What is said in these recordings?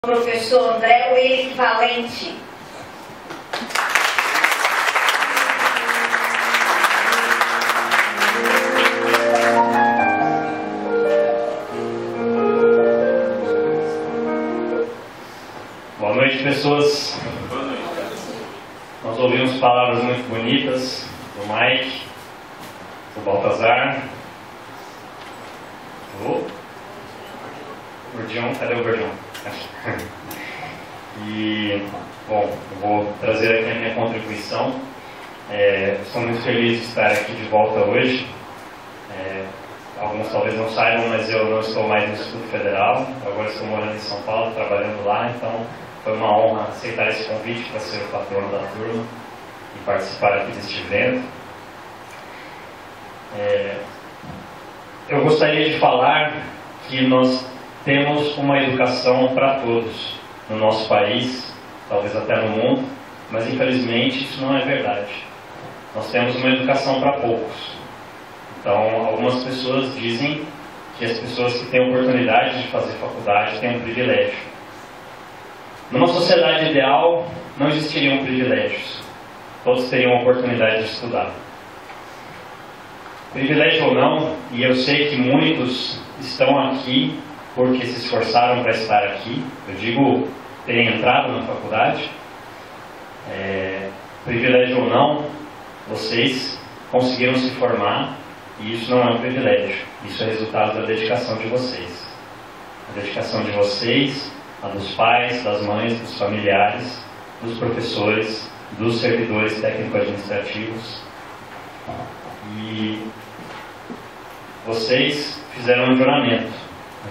Professor André Willis Valente. Boa noite, pessoas. Boa noite. Nós ouvimos palavras muito bonitas do Mike, do Baltazar, do Gordião. Cadê o Gordião? E, bom, eu vou trazer aqui a minha contribuição. Estou muito feliz de estar aqui de volta hoje. Alguns talvez não saibam, mas eu não estou mais no Instituto Federal. Agora estou morando em São Paulo, trabalhando lá. Então, foi uma honra aceitar esse convite para ser o patrono da turma e participar aqui deste evento. Eu gostaria de falar que nós temos uma educação para todos no nosso país, talvez até no mundo, mas infelizmente isso não é verdade. Nós temos uma educação para poucos. Então, algumas pessoas dizem que as pessoas que têm oportunidade de fazer faculdade têm um privilégio. Numa sociedade ideal, não existiriam privilégios. Todos teriam a oportunidade de estudar. Privilégio ou não, e eu sei que muitos estão aqui porque se esforçaram para estar aqui, eu digo, terem entrado na faculdade, privilégio ou não, vocês conseguiram se formar, e isso não é um privilégio, isso é resultado da dedicação de vocês. A dedicação de vocês, a dos pais, das mães, dos familiares, dos professores, dos servidores técnico-administrativos. E vocês fizeram um juramento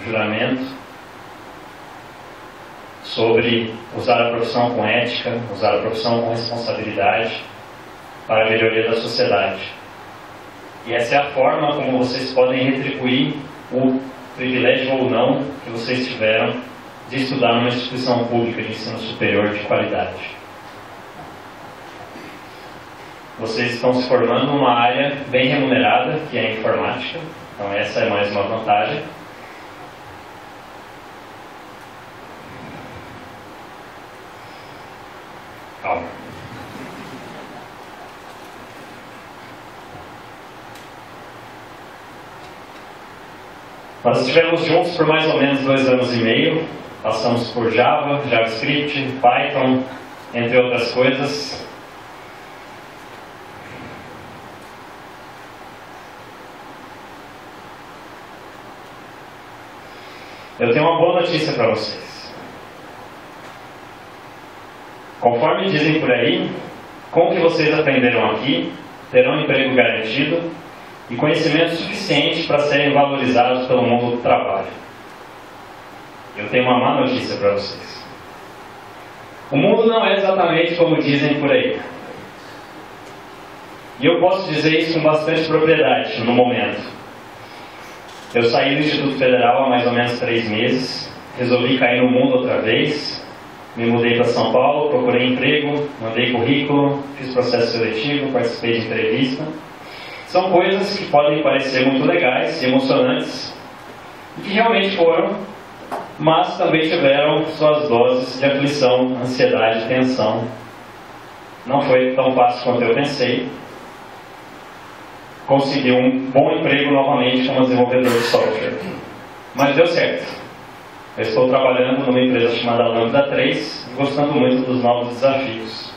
sobre usar a profissão com ética, usar a profissão com responsabilidade para a melhoria da sociedade. E essa é a forma como vocês podem retribuir o privilégio ou não que vocês tiveram de estudar numa instituição pública de ensino superior de qualidade. Vocês estão se formando numa área bem remunerada, que é a informática, então essa é mais uma vantagem. Calma. Nós estivemos juntos por mais ou menos 2 anos e meio. Passamos por Java, JavaScript, Python, entre outras coisas. Eu tenho uma boa notícia para vocês. Conforme dizem por aí, com o que vocês aprenderam aqui, terão um emprego garantido e conhecimento suficiente para serem valorizados pelo mundo do trabalho. Eu tenho uma má notícia para vocês. O mundo não é exatamente como dizem por aí. E eu posso dizer isso com bastante propriedade no momento. Eu saí do Instituto Federal há mais ou menos 3 meses, resolvi cair no mundo outra vez, me mudei para São Paulo, procurei emprego, mandei currículo, fiz processo seletivo, participei de entrevista. São coisas que podem parecer muito legais e emocionantes, e que realmente foram, mas também tiveram suas doses de aflição, ansiedade e tensão. Não foi tão fácil quanto eu pensei. Consegui um bom emprego novamente como desenvolvedor de software. Mas deu certo. Eu estou trabalhando numa empresa chamada Lambda 3 e gostando muito dos novos desafios.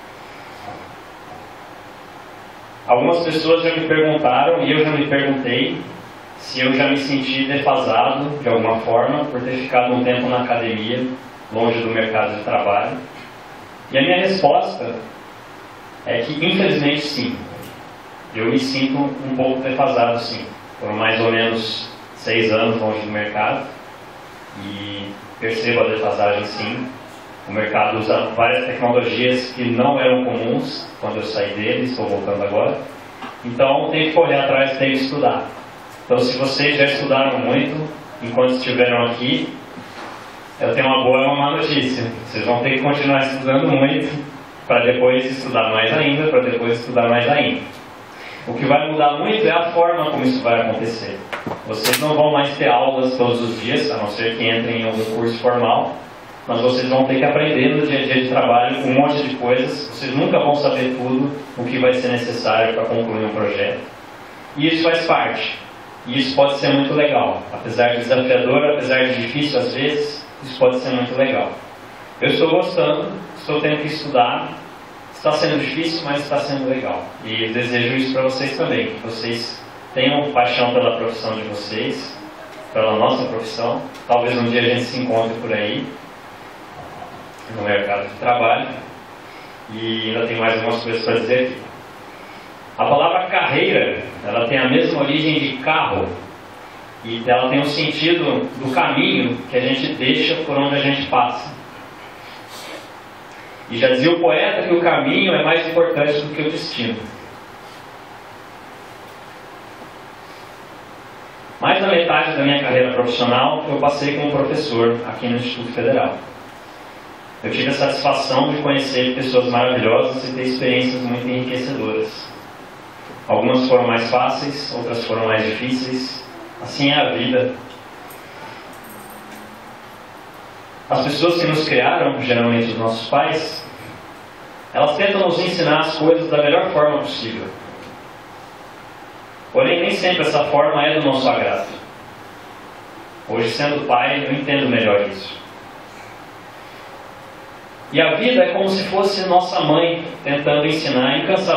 Algumas pessoas já me perguntaram, e eu já me perguntei, se eu já me senti defasado de alguma forma por ter ficado um tempo na academia, longe do mercado de trabalho. E a minha resposta é que, infelizmente, sim. Eu me sinto um pouco defasado, sim. Foram mais ou menos 6 anos longe do mercado e percebo a defasagem, sim. O mercado usa várias tecnologias que não eram comuns quando eu saí dele, estou voltando agora. Então, tem que correr atrás, tem que estudar. Então, se vocês já estudaram muito enquanto estiveram aqui, eu tenho uma boa e uma má notícia. Vocês vão ter que continuar estudando muito para depois estudar mais ainda, para depois estudar mais ainda. O que vai mudar muito é a forma como isso vai acontecer. Vocês não vão mais ter aulas todos os dias, a não ser que entrem em algum curso formal, mas vocês vão ter que aprender no dia a dia de trabalho um monte de coisas. Vocês nunca vão saber tudo o que vai ser necessário para concluir um projeto. E isso faz parte. E isso pode ser muito legal. Apesar de desafiador, apesar de difícil às vezes, isso pode ser muito legal. Eu estou gostando, estou tendo que estudar. Está sendo difícil, mas está sendo legal. E eu desejo isso para vocês também. Que vocês tenham paixão pela profissão de vocês, pela nossa profissão. Talvez um dia a gente se encontre por aí, no mercado de trabalho. E ainda tem mais algumas coisas para dizer aqui. A palavra carreira, ela tem a mesma origem de carro. E ela tem um sentido do caminho que a gente deixa por onde a gente passa. E já dizia o poeta que o caminho é mais importante do que o destino. Mais da metade da minha carreira profissional eu passei como professor aqui no Instituto Federal. Eu tive a satisfação de conhecer pessoas maravilhosas e ter experiências muito enriquecedoras. Algumas foram mais fáceis, outras foram mais difíceis. Assim é a vida. As pessoas que nos criaram, geralmente os nossos pais, elas tentam nos ensinar as coisas da melhor forma possível. Porém, nem sempre essa forma é do nosso agrado. Hoje, sendo pai, eu entendo melhor isso. E a vida é como se fosse nossa mãe tentando ensinar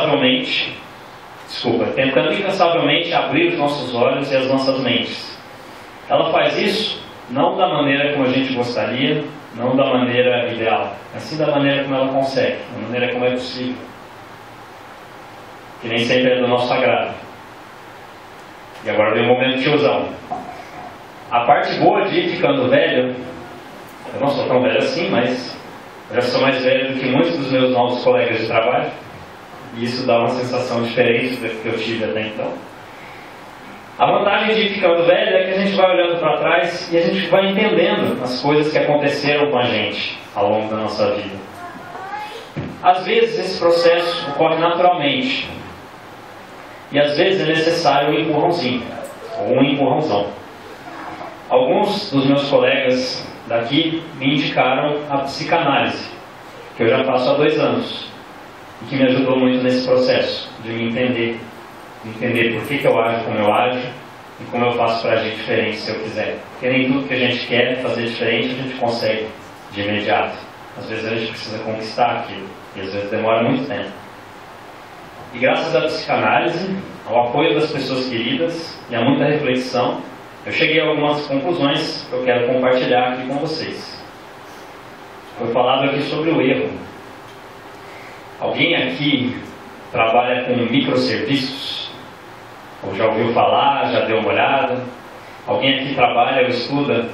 tentando incansavelmente abrir os nossos olhos e as nossas mentes. Ela faz isso não da maneira como a gente gostaria, não da maneira ideal, mas sim da maneira como ela consegue, da maneira como é possível. Que nem sempre é do nosso agrado. E agora vem o momento tiozão. A parte boa de ir ficando velho, eu não sou tão velho assim, mas eu já sou mais velho do que muitos dos meus novos colegas de trabalho. E isso dá uma sensação diferente da que eu tive até então. A vantagem de ir ficando velho é que a gente vai olhando para trás e a gente vai entendendo as coisas que aconteceram com a gente ao longo da nossa vida. Às vezes esse processo ocorre naturalmente. E às vezes é necessário um empurrãozinho, ou um empurrãozão. Alguns dos meus colegas daqui me indicaram a psicanálise, que eu já faço há 2 anos, e que me ajudou muito nesse processo, de me entender por que eu ajo como eu ajo, e como eu faço para agir diferente se eu quiser. Porque nem tudo que a gente quer fazer diferente a gente consegue de imediato. Às vezes a gente precisa conquistar aquilo, e às vezes demora muito tempo. E graças à psicanálise, ao apoio das pessoas queridas e a muita reflexão, eu cheguei a algumas conclusões que eu quero compartilhar aqui com vocês. Foi falado aqui sobre o erro. Alguém aqui trabalha com microserviços? Ou já ouviu falar, já deu uma olhada? Alguém aqui trabalha ou estuda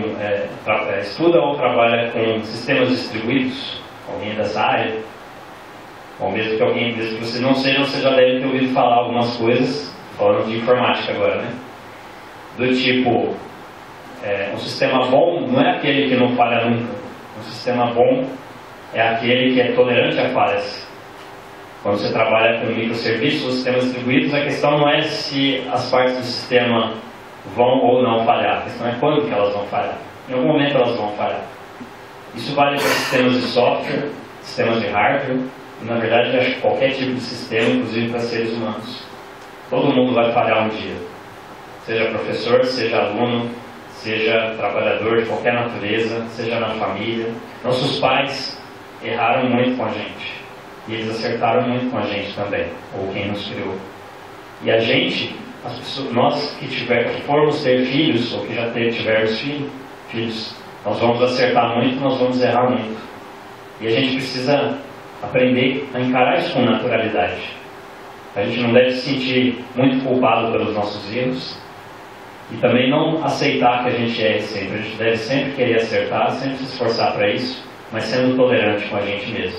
ou trabalha com sistemas distribuídos? Alguém dessa área? Ou mesmo que você não seja, você já deve ter ouvido falar algumas coisas, falando de informática agora, né? Do tipo, um sistema bom não é aquele que não falha nunca. Um sistema bom é aquele que é tolerante a falhas. Quando você trabalha com microserviços ou sistemas distribuídos, a questão não é se as partes do sistema vão ou não falhar. A questão é quando que elas vão falhar. Em algum momento elas vão falhar. Isso vale para sistemas de software, sistemas de hardware, e na verdade acho que qualquer tipo de sistema, inclusive para seres humanos. Todo mundo vai falhar um dia. Seja professor, seja aluno, seja trabalhador de qualquer natureza, seja na família. Nossos pais erraram muito com a gente. E eles acertaram muito com a gente também, ou quem nos criou. E a gente, nós que formos ter filhos, ou que já tivermos filhos, nós vamos acertar muito, nós vamos errar muito. E a gente precisa aprender a encarar isso com naturalidade. A gente não deve se sentir muito culpado pelos nossos erros, e também não aceitar que a gente erre sempre. A gente deve sempre querer acertar, sempre se esforçar para isso, mas sendo tolerante com a gente mesmo.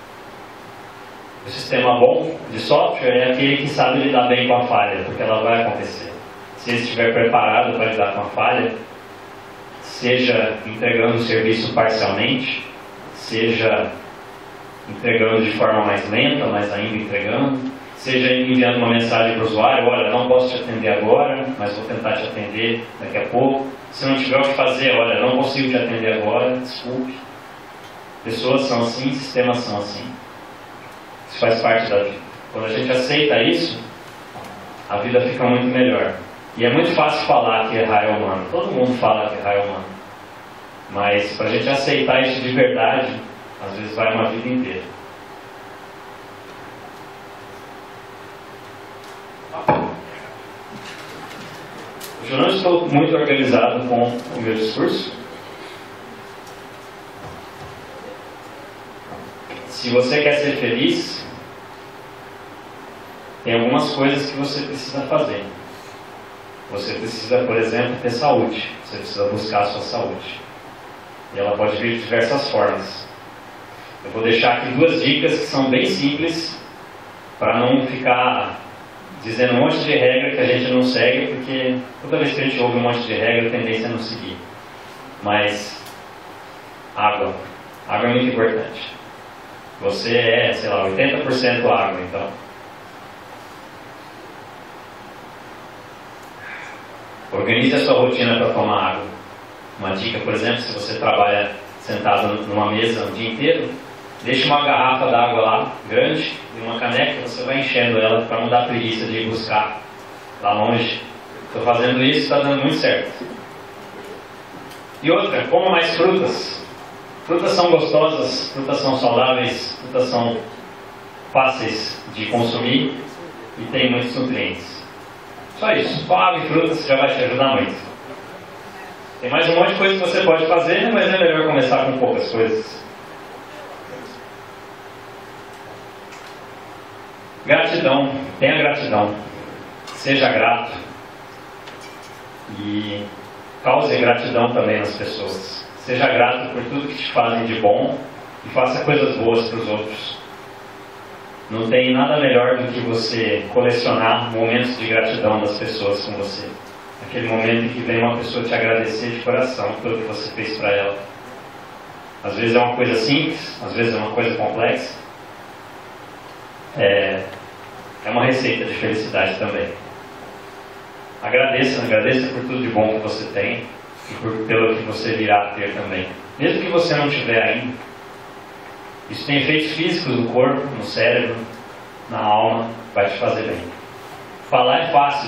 O sistema bom de software é aquele que sabe lidar bem com a falha, porque ela vai acontecer. Se ele estiver preparado para lidar com a falha, seja entregando o serviço parcialmente, seja entregando de forma mais lenta, mas ainda entregando, seja enviando uma mensagem para o usuário: olha, não posso te atender agora, mas vou tentar te atender daqui a pouco. Se não tiver o que fazer, olha, não consigo te atender agora, desculpe. Pessoas são assim, sistemas são assim. Isso faz parte da vida. Quando a gente aceita isso, a vida fica muito melhor. E é muito fácil falar que errar é humano. Todo mundo fala que errar é humano. Mas para a gente aceitar isso de verdade, às vezes vai uma vida inteira. Eu não estou muito organizado com o meu discurso. Se você quer ser feliz, tem algumas coisas que você precisa fazer. Você precisa, por exemplo, ter saúde. Você precisa buscar a sua saúde. E ela pode vir de diversas formas. Eu vou deixar aqui 2 dicas que são bem simples, para não ficar dizendo um monte de regra que a gente não segue, porque toda vez que a gente ouve um monte de regra, a tendência é não seguir. Mas água. Água é muito importante. Você é, sei lá, 80% água, então. Organize a sua rotina para tomar água. Uma dica, por exemplo, se você trabalha sentado numa mesa o dia inteiro, deixe uma garrafa d'água lá, grande, e uma caneca, você vai enchendo ela para não dar preguiça de ir buscar lá longe. Estou fazendo isso, está dando muito certo. E outra, coma mais frutas. Frutas são gostosas, frutas são saudáveis, frutas são fáceis de consumir e tem muitos nutrientes. Só isso, só água e frutas já vai te ajudar muito. Tem mais um monte de coisa que você pode fazer, mas é melhor começar com poucas coisas. Gratidão, tenha gratidão, seja grato e cause gratidão também nas pessoas. Seja grato por tudo que te fazem de bom e faça coisas boas para os outros. Não tem nada melhor do que você colecionar momentos de gratidão das pessoas com você. Aquele momento em que vem uma pessoa te agradecer de coração pelo que você fez para ela. Às vezes é uma coisa simples, às vezes é uma coisa complexa. É uma receita de felicidade também. Agradeça por tudo de bom que você tem e pelo que você virá a ter também. Mesmo que você não tiver ainda. Isso tem efeitos físicos no corpo, no cérebro, na alma, vai te fazer bem. Falar é fácil,